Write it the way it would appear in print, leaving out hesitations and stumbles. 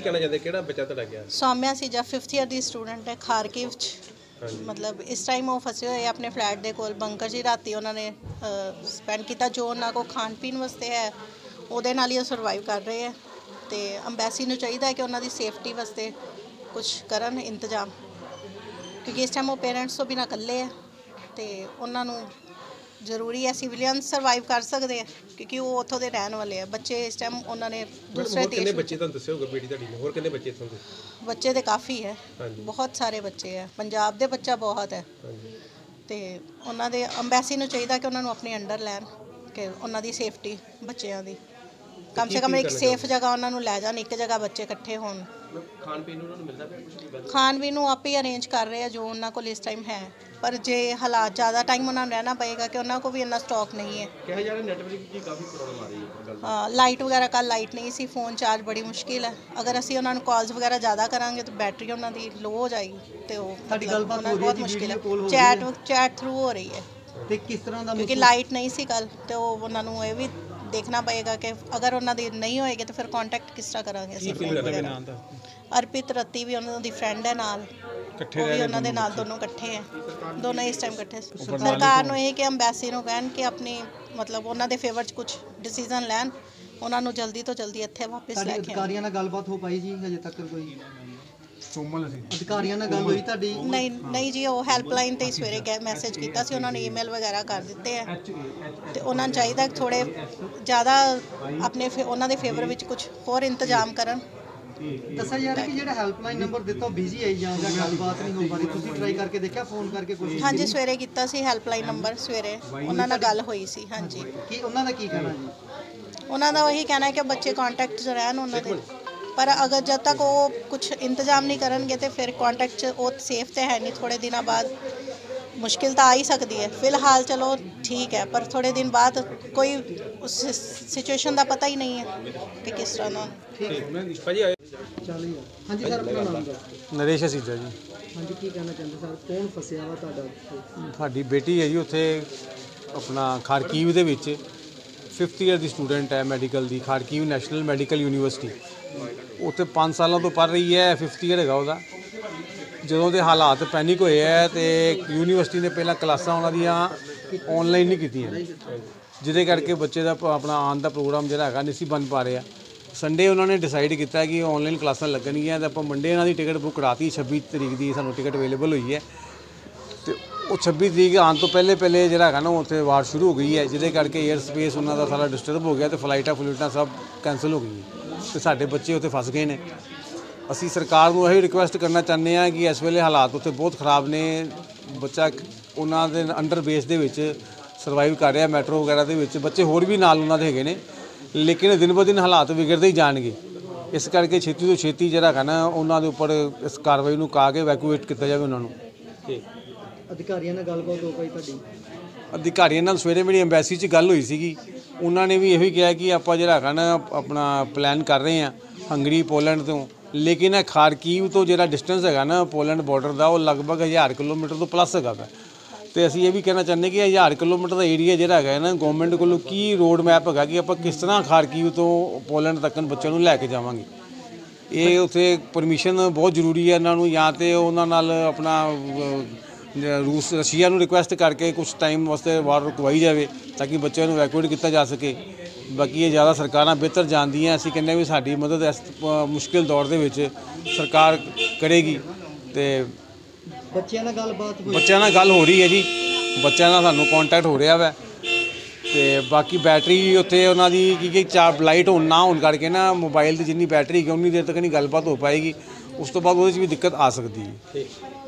कहना चाहते किहड़ा बच्चा तुहाडा गया? सौम्या सीजा 5th ईयर दी स्टूडेंट है खारकिव च। मतलब इस टाइम वो फसे हुए अपने फ्लैट के कोल बंकर जी राती उन्होंने स्पैंड किया जो उन्होंने को खान पीन वास्ते है ਉਹਦੇ ਨਾਲ ਹੀ ਉਹ ਸਰਵਾਈਵ ਕਰ ਰਹੇ ਹੈ ਤੇ ਅੰਬੈਸੀ ਨੂੰ ਚਾਹੀਦਾ ਹੈ ਕਿ ਉਹਨਾਂ ਦੀ ਸੇਫਟੀ ਵਾਸਤੇ ਕੁਝ ਕਰਨ ਇੰਤਜ਼ਾਮ ਕਿਉਂਕਿ ਇਸ ਟਾਈਮ ਉਹ ਪੇਰੈਂਟਸ ਤੋਂ ਬਿਨਾਂ ਇਕੱਲੇ ਹੈ ਤੇ ਉਹਨਾਂ ਨੂੰ ਜ਼ਰੂਰੀ ਹੈ ਸਿਵਲੀਅਨ ਸਰਵਾਈਵ ਕਰ ਸਕਦੇ ਆ ਕਿਉਂਕਿ ਉਹ ਉੱਥੋਂ ਦੇ ਰਹਿਣ ਵਾਲੇ ਆ ਬੱਚੇ ਇਸ ਟਾਈਮ ਉਹਨਾਂ ਨੇ ਦੂਸਰੇ ਦੇਸ਼ ਕਿੰਨੇ ਬੱਚੇ ਤੁਹਾਨੂੰ ਦੱਸਿਓ ਹੋਗਾ ਬੇਟੀ ਤੁਹਾਡੀ ਨੇ ਹੋਰ ਕਿੰਨੇ ਬੱਚੇ ਇੱਥੋਂ ਦੇ? ਬੱਚੇ ਤੇ ਕਾਫੀ ਹੈ ਬਹੁਤ ਸਾਰੇ ਬੱਚੇ ਹੈ ਪੰਜਾਬ ਦੇ ਬੱਚਾ ਬਹੁਤ ਹੈ ਤੇ ਉਹਨਾਂ ਦੇ ਅੰਬੈਸੀ ਨੂੰ ਚਾਹੀਦਾ ਕਿ ਉਹਨਾਂ ਨੂੰ ਆਪਣੇ ਅੰਡਰ ਲੈਣ ਕਿ ਉਹਨਾਂ ਦੀ ਸੇਫਟੀ ਬੱਚਿਆਂ ਦੀ कम से कम एक सेफ जगह उन्होंने लै जान एक जगह बच्चे इकट्ठे हो खान पीन उन्होंने मिलता है खान पीन आप ही अरेंज कर रहे हैं जो उन्होंने को इस टाइम है पर जे हालात ज़्यादा टाइम उन्होंने रहना पएगा कि उन्होंने को भी इन्ना स्टॉक नहीं है नेटवर्क की काफ़ी प्रॉब्लम आ रही है। हाँ लाइट वगैरह कल लाइट नहीं सी फोन चार्ज बड़ी मुश्किल है अगर असी उन्होंने कॉल्स वगैरह ज़्यादा करांगे तो बैटरी उन्होंने लो हो जाएगी तो बहुत मुश्किल है चैट थ्रू हो रही है किस तरह का क्योंकि लाइट नहीं सी कल तो उन्होंने ये भी देखना पएगा कि अगर उन्होंने नहीं होएगी तो फिर कॉन्टैक्ट किस तरह करांगे अर्पित रत्ती भी उन्होंने फ्रेंड है नाल वो भी उन्होंने नाल दोनों इकट्ठे हैं दोनों इस टाइम इकट्ठे सरकार को यह कि अंबैसी को कहन कि अपनी मतलब उन्होंने फेवर च कुछ डिसीजन लैन उन्होंने जल्दी तो जल्दी इत्थे वापस लैके अधिकारियों नाल गलबात हो पाई जी अजे तक कोई अधिकारियों नाल गल हुई तुहाडी? नहीं जी वो हैल्पलाइन ते सवेरे मैसेज किया सी उन्होंने ईमेल वगैरह कर दिते हैं तो उन्होंने चाहिए थोड़े ज़्यादा अपने उन्होंने फेवर में कुछ होर इंतजाम करन दसा जा रहा कि जो हैल्पलाइन नंबर दिता बिजी आई जाता गलबात नहीं हो पा रही तुसीं ट्राई करके देखा फोन करके कोशिश? हाँ जी सवेरे किया सी हैल्पलाइन नंबर सवेरे उन्होंने नाल गल हुई सी। हाँ जी की उन्होंने की कहना जी? उन्होंने वही कहना है कि बच्चे कॉन्टैक्ट च रहन उन्होंने पर अगर जब तक वो कुछ इंतजाम नहीं करेंगे तो फिर कॉन्टैक्ट वो सेफ तो है नहीं थोड़े दिनों बाद मुश्किल तो आ ही सकती है फिलहाल चलो ठीक है पर थोड़े दिन बाद कोई उस सिचुएशन का पता ही नहीं है कि किस तरह हाँ जी सर अपना नाम नरेश सीजा जी। हाँ जी की कहना चाहते सर कौन फसिया वा तुहाडा? साडी बेटी है जी उत्थे अपना खारकीव दे विच 5th ईयर की स्टूडेंट है मैडिकल की खारकीव नैशनल मैडिकल यूनीवर्सिटी उत्थे 5 सालों तो पढ़ रही है 5th ईयर है ਉਹਦਾ ਜਦੋਂ ਦੇ ਹਾਲਾਤ ਪੈਨਿਕ ਹੋਏ ਹੈ ਤੇ ਯੂਨੀਵਰਸਿਟੀ ਨੇ ਪਹਿਲਾਂ ਕਲਾਸਾਂ ਉਹਨਾਂ ਦੀਆਂ ਆਨਲਾਈਨ ਨਹੀਂ ਕੀਤੀਆਂ ਜਿਹਦੇ ਕਰਕੇ ਬੱਚੇ ਦਾ ਆਪਣਾ ਆਉਣ ਦਾ ਪ੍ਰੋਗਰਾਮ ਜਿਹੜਾ ਹੈਗਾ ਨਹੀਂ ਸੀ ਬਣ ਪਾ ਰਿਹਾ। ਸੰਡੇ ਉਹਨਾਂ ਨੇ ਡਿਸਾਈਡ ਕੀਤਾ ਕਿ ਆਨਲਾਈਨ ਕਲਾਸਾਂ ਲੱਗਣਗੀਆਂ ਤੇ ਆਪਾਂ ਮੰਡੇ ਇਹਨਾਂ ਦੀ ਟਿਕਟ ਬੁੱਕ ਕਰਾਤੀ 26 ਤਰੀਕ ਦੀ ਸਾਨੂੰ ਟਿਕਟ ਅਵੇਲੇਬਲ ਹੋਈ ਹੈ ਤੇ ਉਹ 26 ਤਰੀਕ ਆਉਣ ਤੋਂ ਪਹਿਲੇ ਜਿਹੜਾ ਹੈਗਾ ਨਾ ਉੱਥੇ ਵਾਰ ਸ਼ੁਰੂ ਹੋ ਗਈ ਹੈ ਜਿਹਦੇ ਕਰਕੇ 에ਅਰ ਸਪੇਸ ਉਹਨਾਂ ਦਾ ਸਾਰਾ ਡਿਸਟਰਬ ਹੋ ਗਿਆ ਤੇ ਫਲਾਈਟਾਂ ਸਭ ਕੈਂਸਲ ਹੋ ਗਈਆਂ ਤੇ ਸਾਡੇ ਬੱਚੇ ਉੱਥੇ ਫਸ ਗਏ ਨੇ। ਅਸੀਂ ਸਰਕਾਰ ਨੂੰ ਇਹੀ ਰਿਕੁਐਸਟ ਕਰਨਾ ਚਾਹੁੰਦੇ ਹਾਂ ਕਿ ਇਸ ਵੇਲੇ ਹਾਲਾਤ ਉੱਥੇ ਬਹੁਤ ਖਰਾਬ ਨੇ ਬੱਚਾ ਉਹਨਾਂ ਦੇ ਅੰਡਰ ਬੇਸ ਦੇ ਵਿੱਚ ਸਰਵਾਈਵ ਕਰ ਰਿਹਾ ਮੈਟਰੋ ਵਗੈਰਾ ਦੇ ਵਿੱਚ ਬੱਚੇ ਹੋਰ ਵੀ ਨਾਲ ਉਹਨਾਂ ਦੇ ਹੈਗੇ ਨੇ ਲੇਕਿਨ ਦਿਨ ਬ ਦਿਨ ਹਾਲਾਤ ਵਿਗੜਦੇ ਹੀ ਜਾਣਗੇ ਇਸ ਕਰਕੇ ਛੇਤੀ ਤੋਂ ਛੇਤੀ ਜਿਹੜਾ ਹੈਗਾ ਨਾ ਉਹਨਾਂ ਦੇ ਉੱਪਰ ਇਸ ਕਾਰਵਾਈ ਨੂੰ ਕਹਾ ਕੇ ਵੈਕੂਏਟ ਕੀਤਾ ਜਾਵੇ ਉਹਨਾਂ ਨੂੰ। ਅਧਿਕਾਰੀਆਂ ਨਾਲ ਗੱਲਬਾਤ ਹੋ ਪਾਈ ਤੁਹਾਡੀ? ਅਧਿਕਾਰੀਆਂ ਨਾਲ ਸਵੇਰੇ ਮੇਰੀ ਅੰਬੈਸੀ 'ਚ ਗੱਲ ਹੋਈ ਸੀਗੀ ਉਹਨਾਂ ਨੇ ਵੀ ਇਹੀ ਕਿਹਾ ਕਿ ਆਪਾਂ ਜਿਹੜਾ ਹੈਗਾ ਨਾ ਆਪਣਾ ਪਲਾਨ ਕਰ ਰਹੇ ਹਾਂ ਹੰਗਰੀ ਪੋਲੈਂਡ ਤੋਂ ਲੇਕਿਨ ਇਹ ਖਾਰਕੀਵ ਤੋਂ ਜਿਹੜਾ ਡਿਸਟੈਂਸ ਹੈਗਾ ਨਾ ਪੋਲੈਂਡ ਬਾਰਡਰ ਦਾ ਉਹ ਲਗਭਗ 1000 ਕਿਲੋਮੀਟਰ ਤੋਂ ਪਲੱਸ ਹੈਗਾ ਵਾ ਤੇ ਅਸੀਂ ਇਹ ਵੀ ਕਹਿਣਾ ਚਾਹੁੰਦੇ ਕਿ 1000 ਕਿਲੋਮੀਟਰ ਦਾ ਏਰੀਆ ਜਿਹੜਾ ਹੈਗਾ ਨਾ ਗਵਰਨਮੈਂਟ ਕੋਲੋਂ ਕੀ ਰੋਡ ਮੈਪ ਹੈਗਾ ਕਿ ਆਪਾਂ ਕਿਸ ਤਰ੍ਹਾਂ ਖਾਰਕੀਵ ਤੋਂ ਪੋਲੈਂਡ ਤੱਕ ਬੱਚਿਆਂ ਨੂੰ ਲੈ ਕੇ ਜਾਵਾਂਗੇ ਇਹ ਉੱਥੇ ਪਰਮਿਸ਼ਨ ਬਹੁਤ ਜ਼ਰੂਰੀ ਹੈ ਇਹਨਾਂ ਨੂੰ ਜਾਂ ਤਾਂ ਉਹਨਾਂ ਨਾਲ ਆਪਣਾ ਰਸ਼ੀਆ ਨੂੰ ਰਿਕੁਐਸਟ ਕਰਕੇ ਕੁਝ ਟਾਈਮ ਵਾਸਤੇ ਵਾਰ ਰੁਕਵਾਈ ਜਾਵੇ ਤਾਂ ਕਿ ਬੱਚਿਆਂ ਨੂੰ ਵੈਕੂਏਟ ਕੀਤਾ ਜਾ ਸਕੇ। ਬਾਕੀ ਇਹ ਜ਼ਿਆਦਾ ਸਰਕਾਰਾਂ ਬਿਹਤਰ ਜਾਣਦੀਆਂ ਅਸੀਂ ਕਹਿੰਦੇ ਵੀ ਸਾਡੀ ਮਦਦ ਇਸ ਮੁਸ਼ਕਿਲ ਦੌਰ ਦੇ ਵਿੱਚ ਸਰਕਾਰ ਕਰੇਗੀ ਤੇ ਬੱਚਿਆਂ ਨਾਲ ਗੱਲਬਾਤ ਬੱਚਿਆਂ ਨਾਲ ਗੱਲ ਹੋ ਰਹੀ ਹੈ ਜੀ ਬੱਚਿਆਂ ਨਾਲ ਸਾਨੂੰ ਕੰਟੈਕਟ ਹੋ ਰਿਹਾ ਵਾ ਤੇ ਬਾਕੀ ਬੈਟਰੀ ਉੱਥੇ ਉਹਨਾਂ ਦੀ ਕੀ ਲਾਈਟ ਹੋਣ ਨਾ ਹੋਣ ਕਰਕੇ ਨਾ ਮੋਬਾਈਲ ਦੀ ਜਿੰਨੀ ਬੈਟਰੀ ਹੈਗੀ ਉਨੀ ਦੇਰ ਤੱਕ ਨਹੀਂ ਗੱਲਬਾਤ ਹੋ ਪਾਏਗੀ ਉਸ ਤੋਂ ਬਾਅਦ ਉਹਦੇ 'ਚ ਵੀ ਦਿੱਕਤ ਆ ਸਕਦੀ ਹੈ।